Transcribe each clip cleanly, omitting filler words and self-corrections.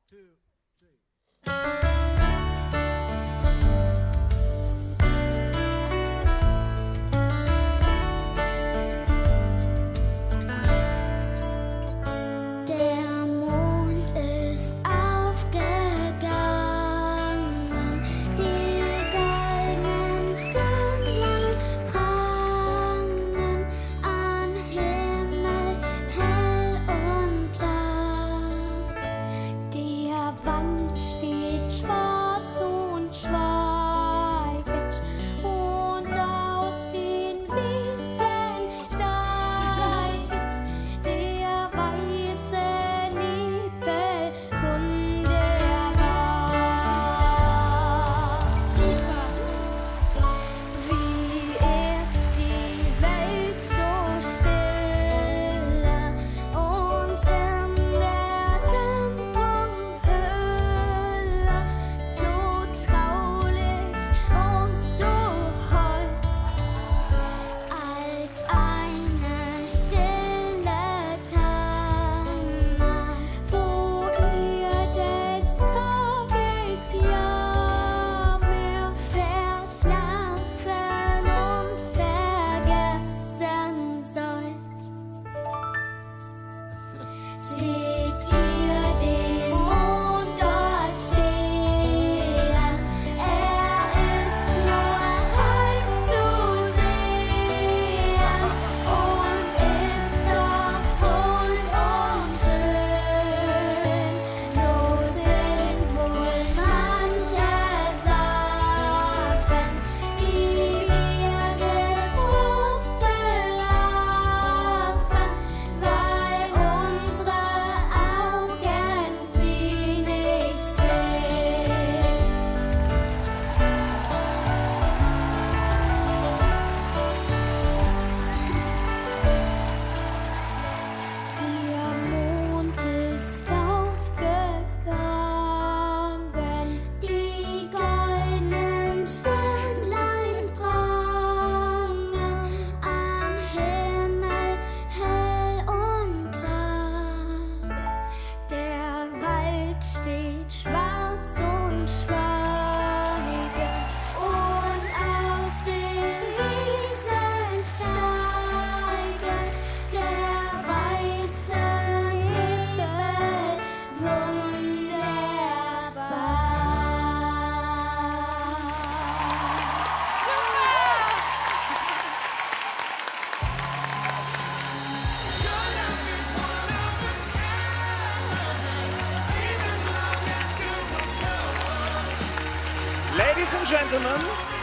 Ladies and Gentlemen,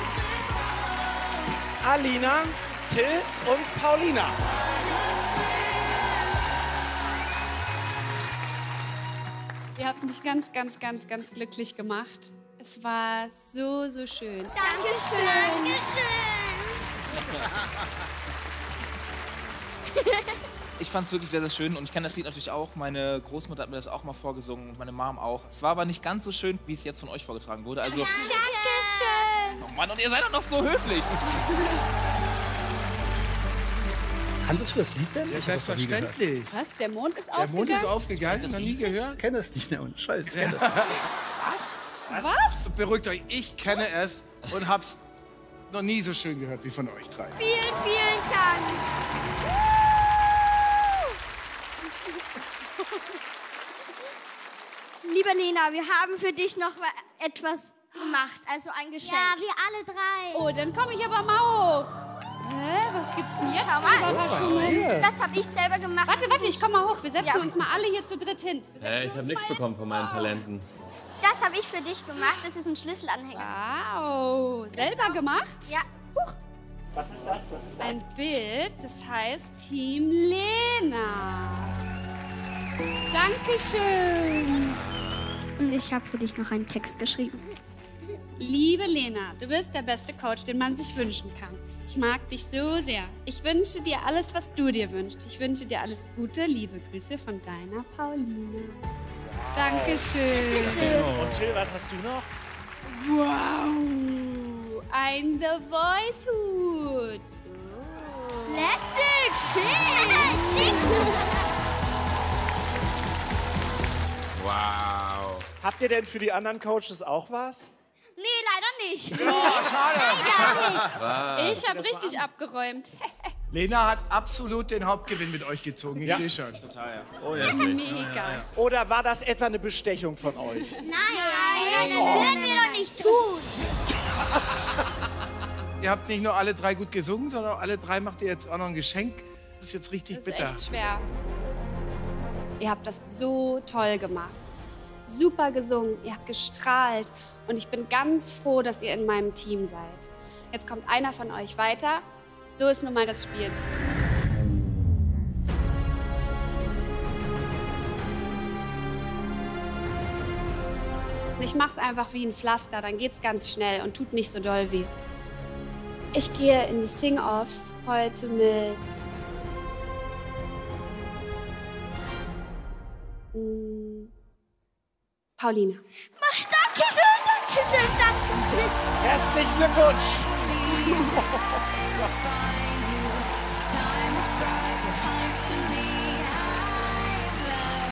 Alina, Till und Paulina. Ihr habt mich ganz, ganz, ganz, ganz glücklich gemacht. Es war so, so schön. Dankeschön. Ich fand es wirklich sehr, sehr schön und ich kenne das Lied natürlich auch. Meine Großmutter hat mir das auch mal vorgesungen und meine Mom auch. Es war aber nicht ganz so schön, wie es jetzt von euch vorgetragen wurde. Also, Dankeschön. oh Mann, und ihr seid auch noch so höflich. Kanntest du das Lied denn? Ja, selbstverständlich. Was? Der Mond ist Der aufgegangen? Mond ist aufgegangen, noch nie gehört? Ich kenne es nicht, ne? Und Scheiße. Was? Was? Beruhigt euch, ich kenne es und hab's noch nie so schön gehört wie von euch drei. Vielen, vielen Dank. Liebe Lena, wir haben für dich noch etwas gemacht, also ein Geschenk. Ja, wir alle drei. Oh, dann komme ich aber mal hoch. Hä? Was gibt's denn jetzt Schau für mal. Überraschungen? Das habe ich selber gemacht. Warte, Das warte, ist ich komme mal hoch. Wir setzen Ja. uns mal alle hier zu dritt hin. Wir setzen Ich habe uns nichts mal bekommen von meinen Talenten. Das habe ich für dich gemacht. Das ist ein Schlüsselanhänger. Wow, selber gemacht? Ja. Huch. Was ist das? Was ist das? Ein Bild, das heißt Team Lena. Dankeschön. Und ich habe für dich noch einen Text geschrieben. Liebe Lena, du bist der beste Coach, den man sich wünschen kann. Ich mag dich so sehr. Ich wünsche dir alles, was du dir wünschst. Ich wünsche dir alles Gute. Liebe Grüße von deiner Paulina. Dankeschön. Und Till, was hast du noch? Wow, ein The Voice Hut. Oh. Lässig, schick. Wow. Habt ihr denn für die anderen Coaches auch was? Nee, leider nicht. Oh, schade. Ich habe richtig abgeräumt. Lena hat absolut den Hauptgewinn mit euch gezogen. Ich sehe schon. Total, ja. Oh ja. Mega. Oder war das etwa eine Bestechung von euch? Nein, das würden wir doch nicht tun. Ihr habt nicht nur alle 3 gut gesungen, sondern alle 3 macht ihr jetzt auch noch ein Geschenk. Das ist jetzt richtig Das ist bitter. echt schwer. Ihr habt das so toll gemacht. Super gesungen, ihr habt gestrahlt. Und ich bin ganz froh, dass ihr in meinem Team seid. Jetzt kommt einer von euch weiter. So ist nun mal das Spiel. Ich mach's einfach wie ein Pflaster, dann geht's ganz schnell und tut nicht so doll weh. Ich gehe in die Sing-Offs heute mit Paulina. Dankeschön. Herzlichen Glückwunsch!